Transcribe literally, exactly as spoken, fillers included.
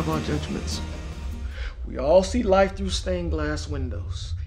have our judgments. We all see life through stained glass windows.